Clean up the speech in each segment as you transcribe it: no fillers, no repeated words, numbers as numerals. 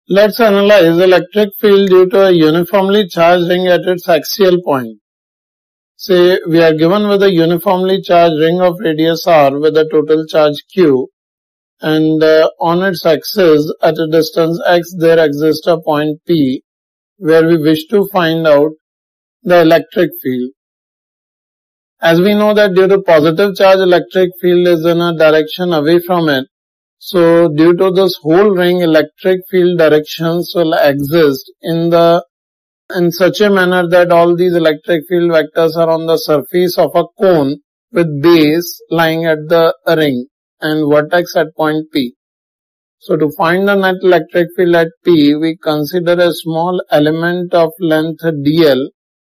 Let's analyze electric field due to a uniformly charged ring at its axial point. Say we are given with a uniformly charged ring of radius r with a total charge q, and on its axis at a distance x there exists a point P where we wish to find out the electric field. As we know that due to positive charge electric field is in a direction away from it. So due to this whole ring, electric field directions will exist in such a manner that all these electric field vectors are on the surface of a cone with base lying at the ring and vertex at point P. So to find the net electric field at P, we consider a small element of length dl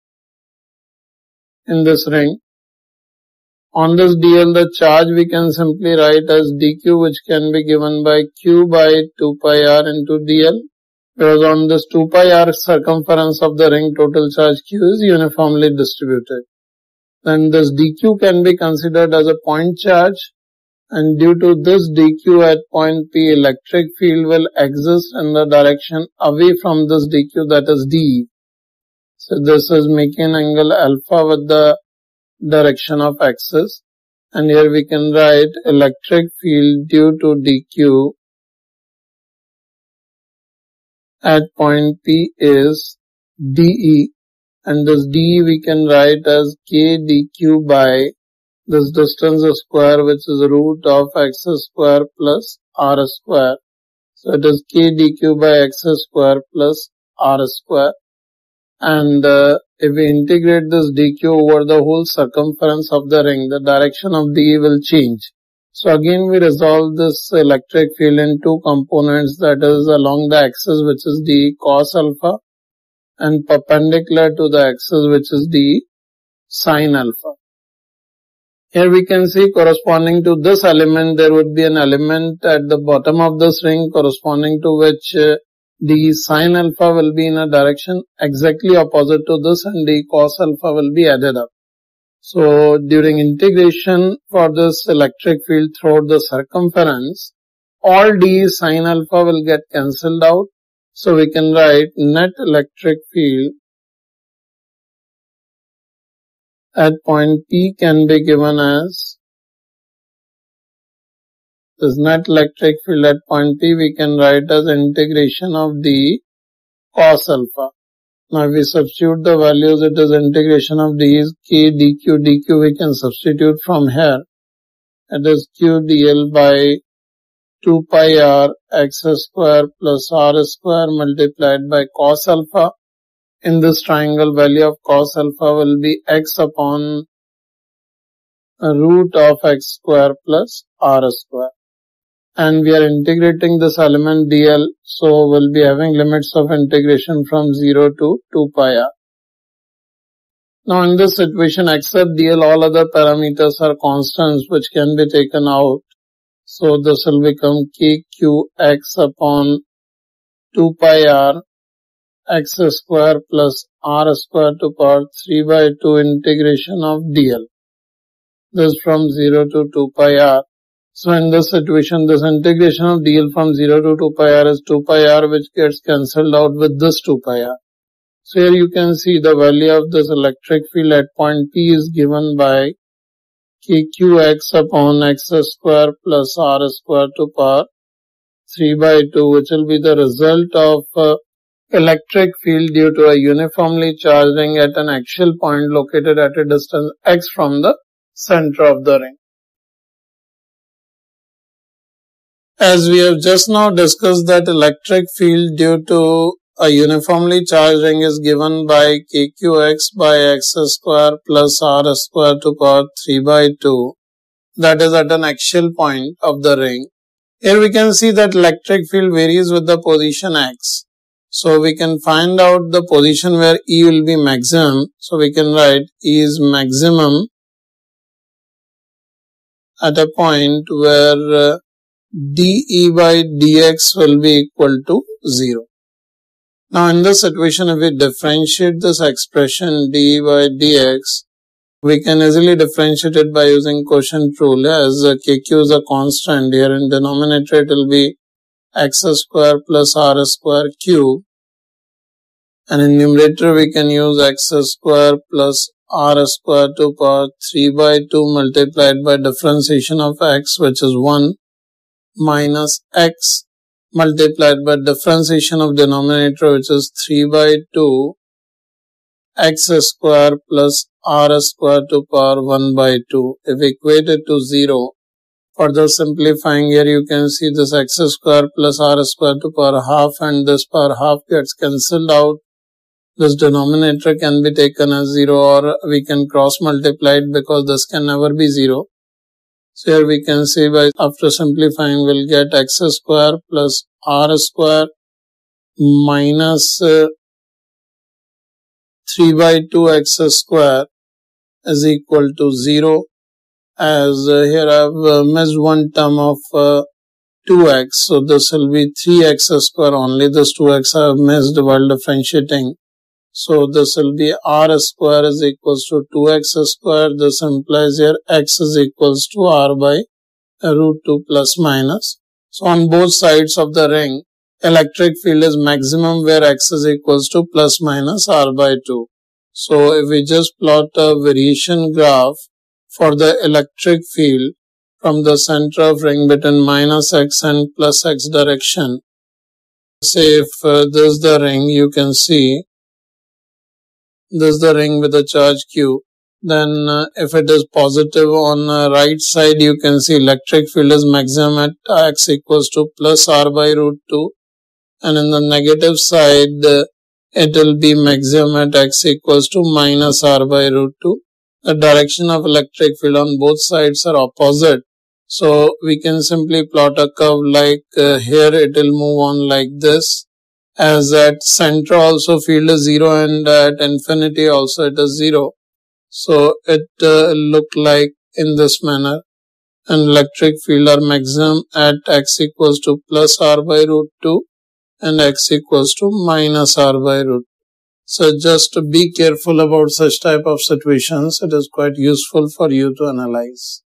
in this ring. On this dl, the charge we can simply write as dq, which can be given by q by 2 pi r into dl, because on this 2 pi r circumference of the ring, total charge q is uniformly distributed. Then this dq can be considered as a point charge, and due to this dq at point P, electric field will exist in the direction away from this dq, that is d. So this is making angle alpha with the direction of axis, and here we can write electric field due to dq at point P is dE, and this dE we can write as k dq by this distance square, which is root of x square plus r square. So it is k dq by x square plus r square, and if we integrate this dq over the whole circumference of the ring, the direction of dE will change. So again we resolve this electric field in two components, that is along the axis, which is dE cos alpha, and perpendicular to the axis, which is dE sin alpha. Here we can see corresponding to this element, there would be an element at the bottom of this ring corresponding to which the sin alpha will be in a direction exactly opposite to this, and the cos alpha will be added up. So during integration for this electric field throughout the circumference, all d sin alpha will get cancelled out. So we can write net electric field at point P can be given as this net electric field at point P we can write as integration of the cos alpha. Now if we substitute the values, it is integration of d is k dq, dq we can substitute from here. It is q dl by 2 pi r x square plus r square multiplied by cos alpha. In this triangle, value of cos alpha will be x upon root of x square plus r square. And we are integrating this element dl, so we'll be having limits of integration from 0 to 2 pi r. Now in this situation, except dl, all other parameters are constants which can be taken out. So this will become kqx upon 2 pi r x square plus r square to power 3 by 2 integration of dl. This from 0 to 2 pi r. So in this situation, this integration of dl from 0 to 2 pi r is 2 pi r, which gets cancelled out with this 2 pi r. So here you can see the value of this electric field at point P is given by kqx upon x square plus r square to power 3 by 2, which will be the result of electric field due to a uniformly charged ring at an axial point located at a distance x from the center of the ring. As we have just now discussed that electric field due to a uniformly charged ring is given by kqx by x square plus r square to power 3 by 2, that is at an axial point of the ring. Here we can see that electric field varies with the position x. So we can find out the position where E will be maximum. So we can write E is maximum at a point where dE by dx will be equal to 0. Now in this situation, if we differentiate this expression dE by dx, we can easily differentiate it by using quotient rule, as kq is a constant. Here in denominator it will be x square plus r square cube, and in numerator we can use x square plus r square to power 3 by 2 multiplied by differentiation of x, which is 1, minus x multiplied by differentiation of denominator, which is 3 by 2 x square plus r square to power 1 by 2. If equate it to 0, further simplifying here you can see this x square plus r square to power half and this power half gets cancelled out. This denominator can be taken as 0 or we can cross multiply it because this can never be 0. So here we can see by after simplifying we'll get x square plus r square minus 3 by 2 x square is equal to 0, as here I have missed one term of 2x, so this will be 3x square only. This 2x I have missed while differentiating. So this will be r square is equals to 2x square. This implies here x is equals to r by root 2 plus minus. So on both sides of the ring, electric field is maximum where x is equals to plus minus r by 2. So if we just plot a variation graph for the electric field from the center of ring between minus x and plus x direction, say if this is the ring, you can see this is the ring with a charge q. Then if it is positive on the right side, you can see electric field is maximum at x equals to plus r by root 2. And in the negative side, it will be maximum at x equals to minus r by root 2. The direction of electric field on both sides are opposite. So we can simply plot a curve like here it will move on like this. As at center also field is 0 and at infinity also it is 0. So it look like in this manner. And electric field are maximum at x equals to plus r by root 2 and x equals to minus r by root 2. So just be careful about such type of situations. It is quite useful for you to analyze.